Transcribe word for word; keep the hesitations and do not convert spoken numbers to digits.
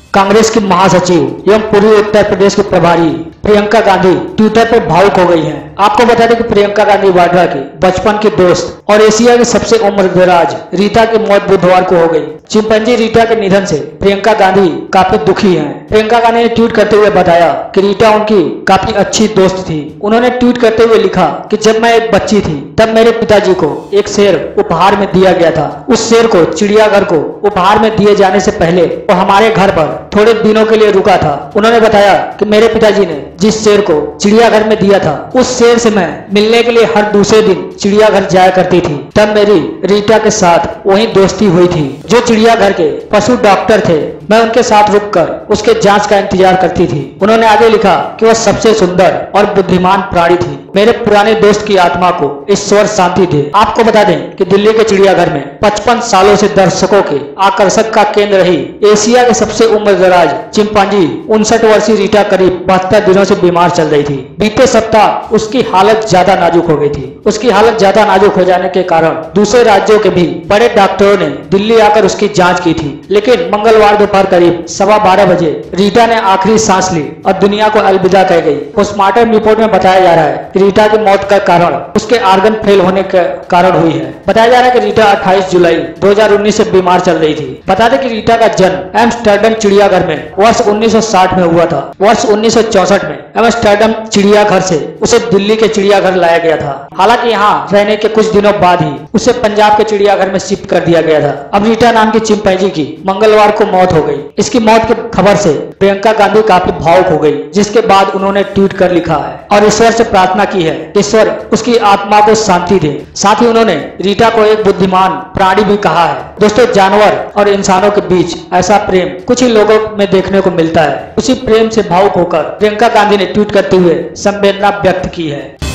कांग्रेस की महासचिव एवं पूर्वी उत्तर प्रदेश के प्रभारी प्रियंका गांधी ट्विटर पर भावुक हो गई हैं। आपको बता दें कि प्रियंका गांधी वाड्रा की बचपन की दोस्त और एशिया की सबसे उम्रदराज रीता की मौत बुधवार को हो गई। चिंपैंजी रीता के निधन से प्रियंका गांधी काफी दुखी हैं। प्रियंका गांधी ने ट्वीट करते हुए बताया कि रीता उनकी काफी अच्छी दोस्त थी। उन्होंने ट्वीट करते हुए लिखा कि जब मैं एक बच्ची थी तब मेरे पिताजी को एक शेर उपहार में दिया गया था। उस शेर को चिड़ियाघर को उपहार में दिए जाने से पहले वो हमारे घर पर थोड़े दिनों के लिए रुका था। उन्होंने बताया कि मेरे पिताजी ने जिस शेर को चिड़ियाघर में दिया था उस शेर से मैं मिलने के लिए हर दूसरे दिन चिड़ियाघर जाया करती थी। तब मेरी रीटा के साथ वही दोस्ती हुई थी जो चिड़ियाघर के पशु डॉक्टर थे। मैं उनके साथ रुककर उसके जांच का इंतजार करती थी। उन्होंने आगे लिखा कि वह सबसे सुंदर और बुद्धिमान प्राणी थी। मेरे पुराने दोस्त की आत्मा को ईश्वर शांति दे। आपको बता दें कि दिल्ली के चिड़ियाघर में पचपन सालों से दर्शकों के आकर्षक का केंद्र रही एशिया के सबसे उम्रदराज चिंपैंजी उनसठ वर्षीय रीटा करीब बहत्तर दिनों से बीमार चल रही थी। बीते सप्ताह उसकी हालत ज्यादा नाजुक हो गई थी। उसकी हालत ज्यादा नाजुक हो जाने के कारण दूसरे राज्यों के भी बड़े डॉक्टरों ने दिल्ली आकर उसकी जांच की थी, लेकिन मंगलवार दोपहर करीब सवा बारह बजे रीटा ने आखिरी सांस ली और दुनिया को अलविदा कह गई। पोस्टमार्टम रिपोर्ट में बताया जा रहा है कि रीटा की मौत का कारण उसके आर्गन फेल होने के कारण हुई है। बताया जा रहा है कि रीटा अट्ठाईस जुलाई दो हज़ार उन्नीस से बीमार चल रही थी। बता दें कि रीटा का जन्म एम्स्टर्डम चिड़ियाघर में वर्ष उन्नीस सौ साठ में हुआ था। वर्ष उन्नीस सौ चौसठ में एम्स्टर्डम चिड़ियाघर से उसे दिल्ली के चिड़ियाघर लाया गया था। हालांकि यहाँ रहने के कुछ दिनों बाद ही उसे पंजाब के चिड़ियाघर में शिफ्ट कर दिया गया था। अब रीटा नाम की चिंपैंजी की मंगलवार को मौत हो गई। इसकी मौत की खबर से प्रियंका गांधी काफी भावुक हो गई, जिसके बाद उन्होंने ट्वीट कर लिखा है और ईश्वर से प्रार्थना की है ईश्वर उसकी आत्मा को शांति दे। साथ ही उन्होंने रीटा को एक बुद्धिमान प्राणी भी कहा है। दोस्तों, जानवर और इंसानों के बीच ऐसा प्रेम कुछ ही लोगों में देखने को मिलता है। उसी प्रेम से भावुक होकर प्रियंका गांधी ने ट्वीट करते हुए संवेदना व्यक्त की है।